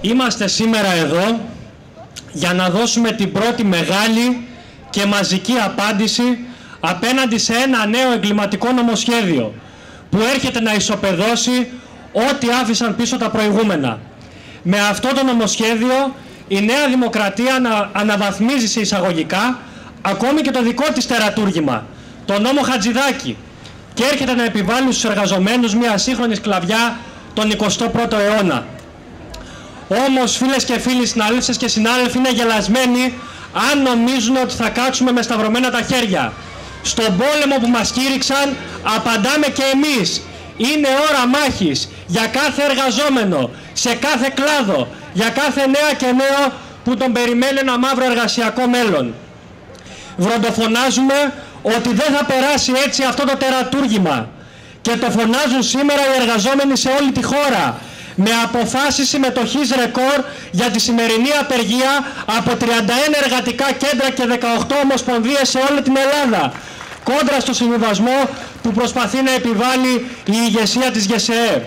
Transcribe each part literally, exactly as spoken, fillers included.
Είμαστε σήμερα εδώ για να δώσουμε την πρώτη μεγάλη και μαζική απάντηση απέναντι σε ένα νέο εγκληματικό νομοσχέδιο που έρχεται να ισοπεδώσει ό,τι άφησαν πίσω τα προηγούμενα. Με αυτό το νομοσχέδιο η Νέα Δημοκρατία ανα, αναβαθμίζει σε εισαγωγικά ακόμη και το δικό της τερατούργημα, το νόμο Χατζηδάκη, και έρχεται να επιβάλλει στους εργαζομένους μια σύγχρονη σκλαβιά τον εικοστό πρώτο αιώνα. Όμως, φίλες και φίλοι, συναδέλφες και συνάδελφοι, είναι γελασμένοι αν νομίζουν ότι θα κάτσουμε με σταυρωμένα τα χέρια. Στον πόλεμο που μας κήρυξαν απαντάμε και εμείς. Είναι ώρα μάχης για κάθε εργαζόμενο, σε κάθε κλάδο, για κάθε νέα και νέο που τον περιμένει ένα μαύρο εργασιακό μέλλον. Βροντοφωνάζουμε ότι δεν θα περάσει έτσι αυτό το τερατούργημα, και το φωνάζουν σήμερα οι εργαζόμενοι σε όλη τη χώρα, με αποφάσεις συμμετοχής ρεκόρ για τη σημερινή απεργία από τριάντα ένα εργατικά κέντρα και δεκαοκτώ ομοσπονδίες σε όλη την Ελλάδα, κόντρα στο συμβιβασμό που προσπαθεί να επιβάλλει η ηγεσία της ΓΕΣΕΕ.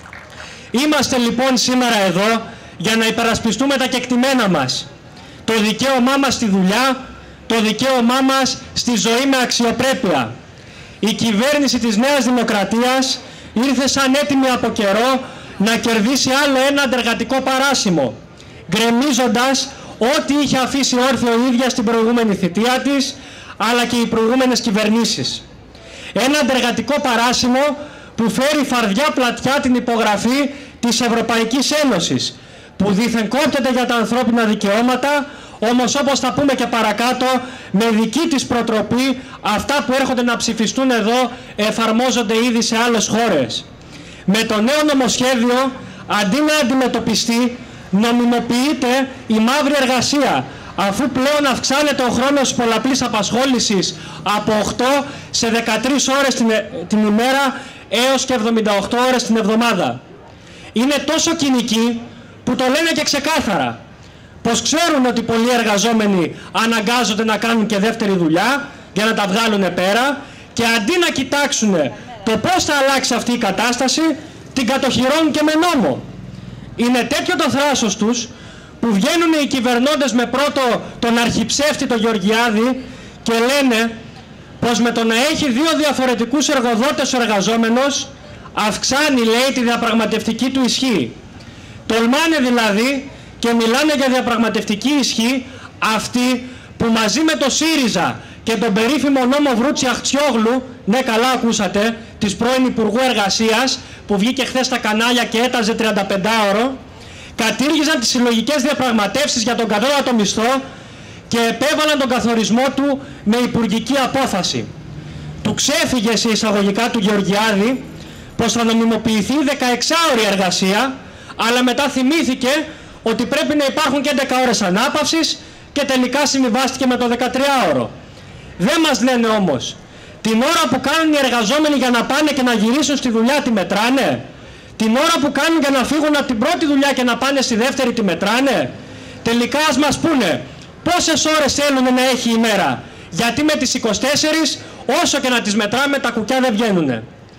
Είμαστε λοιπόν σήμερα εδώ για να υπερασπιστούμε τα κεκτημένα μας, το δικαίωμά μας στη δουλειά, το δικαίωμά μας στη ζωή με αξιοπρέπεια. Η κυβέρνηση της Νέας Δημοκρατίας ήρθε σαν έτοιμη από καιρό να κερδίσει άλλο ένα αντεργατικό παράσημο, γκρεμίζοντας ό,τι είχε αφήσει όρθιο η ίδια στην προηγούμενη θητεία της, αλλά και οι προηγούμενες κυβερνήσεις. Ένα αντεργατικό παράσημο που φέρει φαρδιά πλατιά την υπογραφή της Ευρωπαϊκής Ένωσης, που δήθεν κόπτεται για τα ανθρώπινα δικαιώματα, όμως όπως θα πούμε και παρακάτω, με δική της προτροπή αυτά που έρχονται να ψηφιστούν εδώ εφαρμόζονται ήδη σε άλλες χώρες. Με το νέο νομοσχέδιο, αντί να αντιμετωπιστεί, νομιμοποιείται η μαύρη εργασία, αφού πλέον αυξάνεται ο χρόνος πολλαπλής απασχόλησης από οκτώ σε δεκατρείς ώρες την, την ημέρα έως και εβδομήντα οκτώ ώρες την εβδομάδα. Είναι τόσο κοινικοί που το λένε και ξεκάθαρα, πως ξέρουν ότι πολλοί εργαζόμενοι αναγκάζονται να κάνουν και δεύτερη δουλειά για να τα βγάλουν πέρα, και αντί να κοιτάξουν το πώς θα αλλάξει αυτή η κατάσταση, την κατοχυρώνουν και με νόμο. Είναι τέτοιο το θράσος τους που βγαίνουν οι κυβερνώντες με πρώτο τον αρχιψεύτη τον Γεωργιάδη και λένε πως με το να έχει δύο διαφορετικούς εργοδότες ο εργαζόμενος αυξάνει, λέει, τη διαπραγματευτική του ισχύ. Τολμάνε δηλαδή και μιλάνε για διαπραγματευτική ισχύ αυτοί που μαζί με το ΣΥΡΙΖΑ και τον περίφημο νόμο Βρούτσι Αχτσιόγλου, ναι καλά ακούσατε, της πρώην Υπουργού Εργασίας που βγήκε χθες στα κανάλια και έταζε τριανταπεντάωρο, κατήργησαν τις συλλογικές διαπραγματεύσεις για τον κατώτατο μισθό και επέβαλαν τον καθορισμό του με υπουργική απόφαση. Του ξέφυγε σε εισαγωγικά του Γεωργιάδη πως θα νομιμοποιηθεί η δεκαεξάωρη εργασία, αλλά μετά θυμήθηκε ότι πρέπει να υπάρχουν και έντεκα ώρες ανάπαυσης και τελικά συμβιβάστηκε με το δεκατριάωρο. Δεν μας λένε όμως την ώρα που κάνουν οι εργαζόμενοι για να πάνε και να γυρίσουν στη δουλειά τη μετράνε, την ώρα που κάνουν για να φύγουν από την πρώτη δουλειά και να πάνε στη δεύτερη τη μετράνε. Τελικά ας μας πούνε πόσες ώρες θέλουν να έχει η μέρα, γιατί με τις είκοσι τέσσερις όσο και να τις μετράμε τα κουκιά δεν βγαίνουν.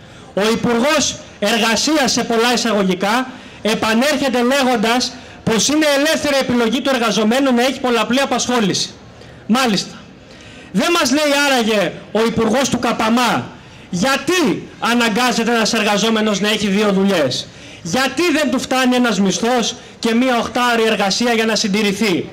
Ο Υπουργός Εργασίας, σε πολλά εισαγωγικά, επανέρχεται λέγοντας πως είναι ελεύθερη επιλογή του εργαζομένου να έχει πολλαπλή απασχόληση. Μάλιστα. Δεν μας λέει άραγε ο Υπουργός του ΚΑΠΑΜΑ γιατί αναγκάζεται ένας εργαζόμενος να έχει δύο δουλειές. Γιατί δεν του φτάνει ένας μισθός και μία οχτάωρη εργασία για να συντηρηθεί.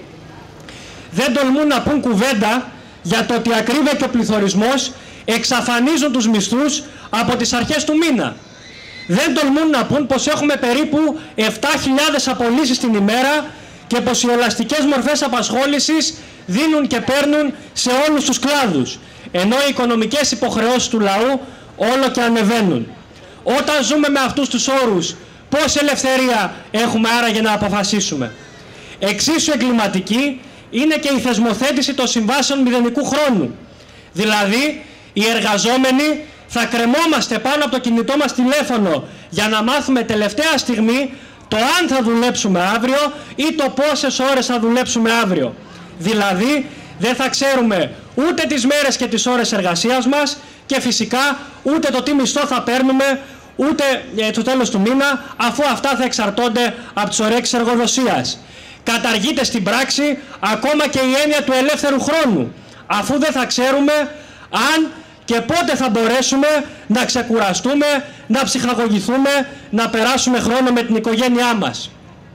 Δεν τολμούν να πούν κουβέντα για το ότι η ακρίβεια και ο πληθωρισμός εξαφανίζουν τους μισθούς από τις αρχές του μήνα. Δεν τολμούν να πούν πως έχουμε περίπου επτά χιλιάδες απολύσεις την ημέρα και πως οι ελαστικές μορφές απασχόλησης δίνουν και παίρνουν σε όλους τους κλάδους, ενώ οι οικονομικές υποχρεώσεις του λαού όλο και ανεβαίνουν. Όταν ζούμε με αυτούς τους όρους, πόση ελευθερία έχουμε άραγε να αποφασίσουμε? Εξίσου εγκληματική είναι και η θεσμοθέτηση των συμβάσεων μηδενικού χρόνου. Δηλαδή, οι εργαζόμενοι θα κρεμόμαστε πάνω από το κινητό μας τηλέφωνο για να μάθουμε τελευταία στιγμή το αν θα δουλέψουμε αύριο ή το πόσες ώρες θα δουλέψουμε αύριο. Δηλαδή, δεν θα ξέρουμε ούτε τις μέρες και τις ώρες εργασίας μας και φυσικά ούτε το τι μισθό θα παίρνουμε, ούτε ε, το τέλος του μήνα, αφού αυτά θα εξαρτώνται από τις ωρέξεις εργοδοσίας. Καταργείται στην πράξη ακόμα και η έννοια του ελεύθερου χρόνου, αφού δεν θα ξέρουμε αν και πότε θα μπορέσουμε να ξεκουραστούμε, να ψυχαγωγηθούμε, να περάσουμε χρόνο με την οικογένειά μας.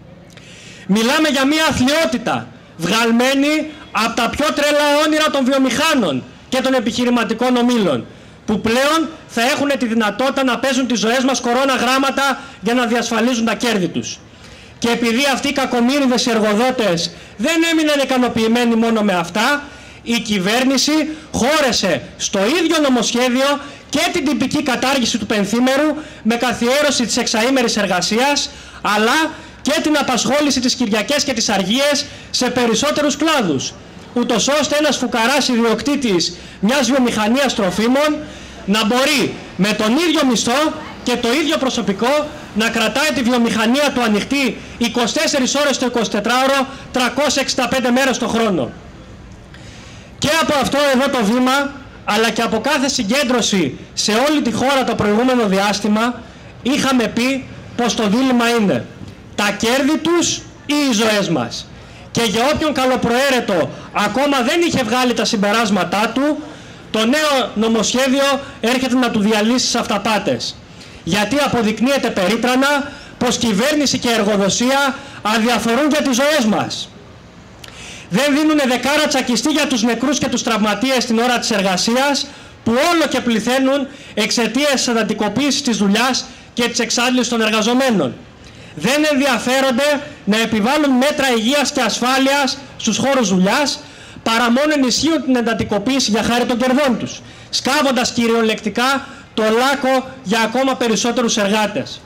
Μιλάμε για μια αθλιότητα βγαλμένη από τα πιο τρελά όνειρα των βιομηχάνων και των επιχειρηματικών ομίλων, που πλέον θα έχουν τη δυνατότητα να παίζουν τις ζωές μας κορώνα γράμματα για να διασφαλίζουν τα κέρδη τους. Και επειδή αυτοί οι κακομοίριδες οι εργοδότες δεν έμειναν ικανοποιημένοι μόνο με αυτά, η κυβέρνηση χώρεσε στο ίδιο νομοσχέδιο και την τυπική κατάργηση του πενθήμερου με καθιέρωση της εξαήμερης εργασίας, αλλά και την απασχόληση τις Κυριακές και τις Αργίες σε περισσότερους κλάδους, ούτως ώστε ένας φουκαράς ιδιοκτήτης μιας βιομηχανίας τροφίμων να μπορεί με τον ίδιο μισθό και το ίδιο προσωπικό να κρατάει τη βιομηχανία του ανοιχτή είκοσι τέσσερις ώρες το εικοσιτετράωρο, τριακόσιες εξήντα πέντε μέρες το χρόνο. Και από αυτό εδώ το βήμα, αλλά και από κάθε συγκέντρωση σε όλη τη χώρα το προηγούμενο διάστημα, είχαμε πει πως το δίλημμα είναι τα κέρδη τους ή οι ζωές μας. Και για όποιον καλοπροαίρετο ακόμα δεν είχε βγάλει τα συμπεράσματά του, το νέο νομοσχέδιο έρχεται να του διαλύσει τις αυταπάτες. Γιατί αποδεικνύεται περίτρανα πως κυβέρνηση και εργοδοσία αδιαφορούν για τις ζωές μας. Δεν δίνουν δεκάρα τσακιστή για τους νεκρούς και τους τραυματίες την ώρα της εργασίας, που όλο και πληθαίνουν εξαιτίας της εντατικοποίησης της δουλειάς και της εξάντλησης των εργαζομένων. Δεν ενδιαφέρονται να επιβάλλουν μέτρα υγείας και ασφάλειας στους χώρους δουλειάς, παρά μόνο ενισχύουν την εντατικοποίηση για χάρη των κερδών τους, σκάβοντας κυριολεκτικά το λάκκο για ακόμα περισσότερους εργάτες.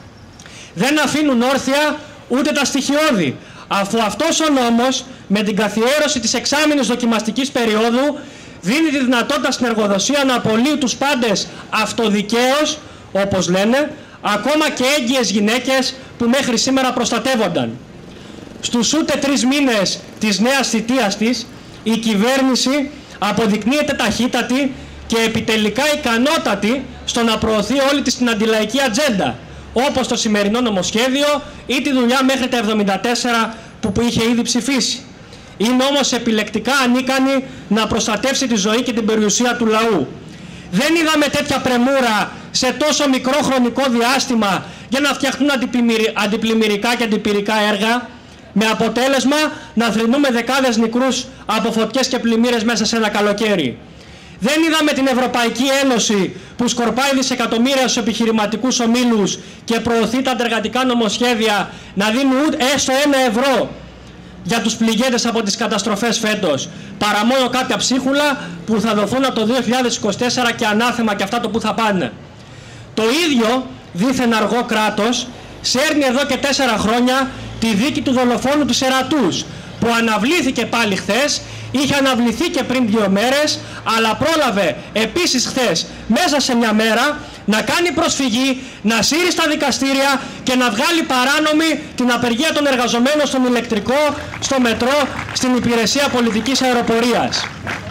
Δεν αφήνουν όρθια ούτε τα στοιχειώδη, αφού αυτός ο νόμος με την καθιέρωση της εξάμηνης δοκιμαστικής περίοδου δίνει τη δυνατότητα στην εργοδοσία να απολύει τους πάντες αυτοδικαίως, όπως λένε, ακόμα και έγκυες γυναίκες που μέχρι σήμερα προστατεύονταν. Στους ούτε τρεις μήνες της νέας θητείας της, η κυβέρνηση αποδεικνύεται ταχύτατη και επιτελικά ικανότατη στο να προωθεί όλη της την αντιλαϊκή ατζέντα, όπως το σημερινό νομοσχέδιο ή τη δουλειά μέχρι τα εβδομήντα τέσσερα που, που είχε ήδη ψηφίσει. Είναι όμως επιλεκτικά ανίκανη να προστατεύσει τη ζωή και την περιουσία του λαού. Δεν είδαμε τέτοια πρεμούρα σε τόσο μικρό χρονικό διάστημα για να φτιαχτούν αντιπλημμυρικά και αντιπυρικά έργα, με αποτέλεσμα να θρηνούμε δεκάδες νεκρούς από φωτιές και πλημμύρες μέσα σε ένα καλοκαίρι. Δεν είδαμε την Ευρωπαϊκή Ένωση που σκορπάει δισεκατομμύρια στους επιχειρηματικούς ομίλους και προωθεί τα αντεργατικά νομοσχέδια να δίνουν έστω ένα ευρώ για τους πληγέντες από τις καταστροφές φέτος, παρά μόνο κάποια ψίχουλα που θα δοθούν από το δύο χιλιάδες είκοσι τέσσερα και ανάθεμα και αυτά το που θα πάνε. Το ίδιο δίθεν αργό κράτος σέρνει εδώ και τέσσερα χρόνια τη δίκη του δολοφόνου του Σερατούς, που αναβλήθηκε πάλι χθες, είχε αναβληθεί και πριν δύο μέρες, αλλά πρόλαβε επίσης χθες μέσα σε μια μέρα να κάνει προσφυγή, να σύρει στα δικαστήρια και να βγάλει παράνομη την απεργία των εργαζομένων στον ηλεκτρικό, στο μετρό, στην υπηρεσία πολιτικής αεροπορίας.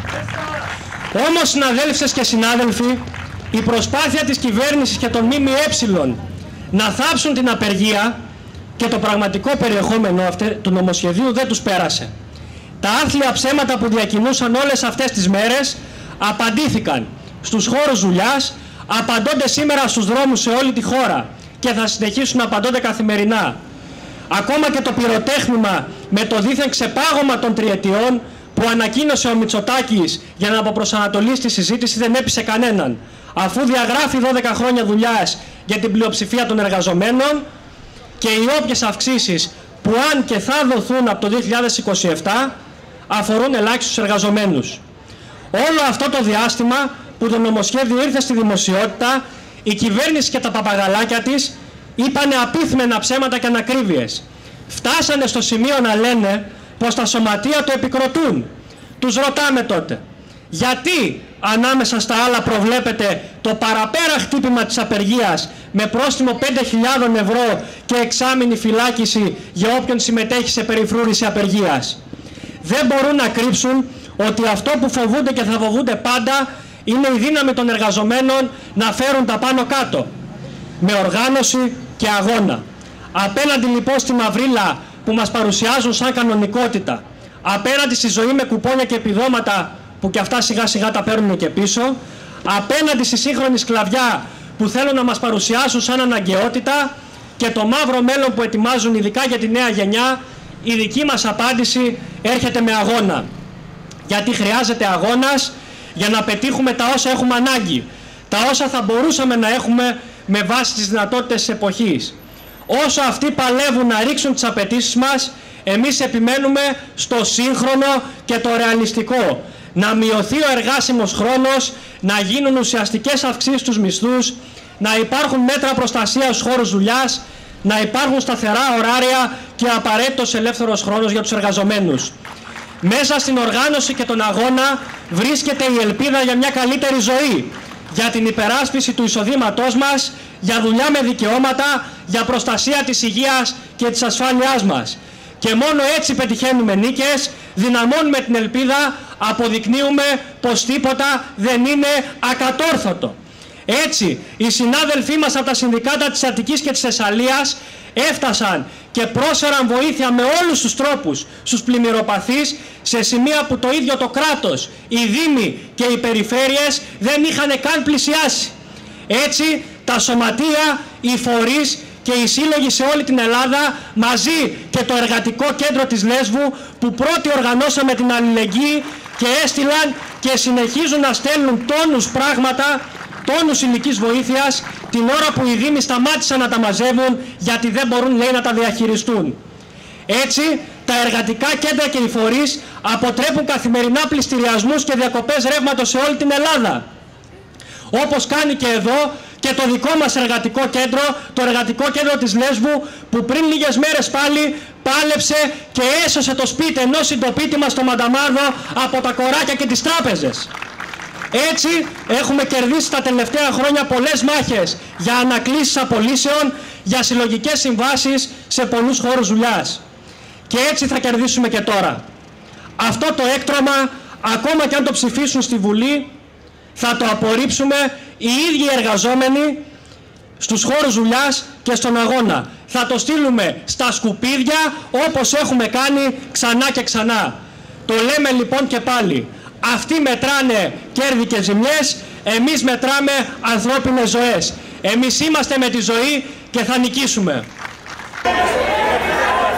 Όμως, συναδέλφες και συνάδελφοι, η προσπάθεια της κυβέρνησης και των ΜΜΕ να θάψουν την απεργία και το πραγματικό περιεχόμενο του νομοσχεδίου δεν τους πέρασε. Τα άθλια ψέματα που διακινούσαν όλες αυτές τις μέρες απαντήθηκαν στους χώρους δουλειάς, απαντώνται σήμερα στους δρόμους σε όλη τη χώρα και θα συνεχίσουν να απαντώνται καθημερινά. Ακόμα και το πυροτέχνημα με το δίθεν ξεπάγωμα των τριετιών που ανακοίνωσε ο Μητσοτάκης για να αποπροσανατολίσει τη συζήτηση δεν έπεισε κανέναν, αφού διαγράφει δώδεκα χρόνια δουλειάς για την πλειοψηφία των εργαζομένων και οι όποιες αυξήσεις που αν και θα δοθούν από το δύο χιλιάδες είκοσι επτά αφορούν ελάχιστους εργαζομένους. Όλο αυτό το διάστημα που το νομοσχέδιο ήρθε στη δημοσιότητα, η κυβέρνηση και τα παπαγαλάκια της είπανε απίθμενα ψέματα και ανακρίβειες. Φτάσανε στο σημείο να λένε πως τα σωματεία το επικροτούν. Τους ρωτάμε τότε, γιατί ανάμεσα στα άλλα προβλέπεται το παραπέρα χτύπημα της απεργίας με πρόστιμο πέντε χιλιάδες ευρώ και εξάμηνη φυλάκιση για όποιον συμμετέχει σε περιφρούρηση απεργίας. Δεν μπορούν να κρύψουν ότι αυτό που φοβούνται και θα φοβούνται πάντα είναι η δύναμη των εργαζομένων να φέρουν τα πάνω κάτω. με οργάνωση και αγώνα. Απέναντι λοιπόν στη μαυρίλα που μας παρουσιάζουν σαν κανονικότητα, απέναντι στη ζωή με κουπόνια και επιδόματα που και αυτά σιγά σιγά τα παίρνουν και πίσω, απέναντι στη σύγχρονη σκλαβιά που θέλουν να μας παρουσιάσουν σαν αναγκαιότητα και το μαύρο μέλλον που ετοιμάζουν ειδικά για τη νέα γενιά, η δική μας απάντηση έρχεται με αγώνα. Γιατί χρειάζεται αγώνας για να πετύχουμε τα όσα έχουμε ανάγκη, τα όσα θα μπορούσαμε να έχουμε με βάση τις δυνατότητες της εποχής. Όσο αυτοί παλεύουν να ρίξουν τις απαιτήσεις μας, εμείς επιμένουμε στο σύγχρονο και το ρεαλιστικό. Να μειωθεί ο εργάσιμος χρόνος, να γίνουν ουσιαστικές αυξήσεις στους μισθούς, να υπάρχουν μέτρα προστασίας στους χώρους δουλειάς, να υπάρχουν σταθερά ωράρια και απαραίτητος ελεύθερος χρόνος για τους εργαζομένους. Μέσα στην οργάνωση και τον αγώνα βρίσκεται η ελπίδα για μια καλύτερη ζωή, για την υπεράσπιση του εισοδήματός μας, για δουλειά με δικαιώματα, για προστασία της υγείας και της ασφάλειάς μας. Και μόνο έτσι πετυχαίνουμε νίκες, δυναμώνουμε την ελπίδα, αποδεικνύουμε πως τίποτα δεν είναι ακατόρθωτο. Έτσι, οι συνάδελφοί μας από τα συνδικάτα της Αττικής και της Θεσσαλίας έφτασαν και πρόσφεραν βοήθεια με όλους τους τρόπους στους πλημμυροπαθείς σε σημεία που το ίδιο το κράτος, οι δήμοι και οι περιφέρειες δεν είχαν καν πλησιάσει. Έτσι, τα σωματεία, οι φορείς και οι σύλλογοι σε όλη την Ελλάδα, μαζί και το εργατικό κέντρο της Λέσβου που πρώτοι οργανώσαμε την αλληλεγγύη και έστειλαν και συνεχίζουν να στέλνουν τόνους πράγματα, τόνους υλικής βοήθειας, την ώρα που οι δήμοι σταμάτησαν να τα μαζεύουν γιατί δεν μπορούν, λέει, να τα διαχειριστούν. Έτσι, τα εργατικά κέντρα και οι φορείς αποτρέπουν καθημερινά πληστηριασμούς και διακοπές ρεύματος σε όλη την Ελλάδα. Όπως κάνει και εδώ και το δικό μας εργατικό κέντρο, το εργατικό κέντρο της Λέσβου, που πριν λίγες μέρες πάλι πάλεψε και έσωσε το σπίτι ενός συντοπίτη μας στο Μανταμάρδο από τα κοράκια και τις τράπεζες. Έτσι έχουμε κερδίσει τα τελευταία χρόνια πολλές μάχες για ανακλήσεις απολύσεων, για συλλογικές συμβάσεις σε πολλούς χώρους δουλειάς. Και έτσι θα κερδίσουμε και τώρα. Αυτό το έκτρωμα, ακόμα και αν το ψηφίσουν στη Βουλή, θα το απορρίψουμε οι ίδιοι εργαζόμενοι στους χώρους δουλειάς και στον αγώνα. Θα το στείλουμε στα σκουπίδια όπως έχουμε κάνει ξανά και ξανά. Το λέμε λοιπόν και πάλι. Αυτοί μετράνε κέρδη και ζημιές, εμείς μετράμε ανθρώπινες ζωές. Εμείς είμαστε με τη ζωή και θα νικήσουμε.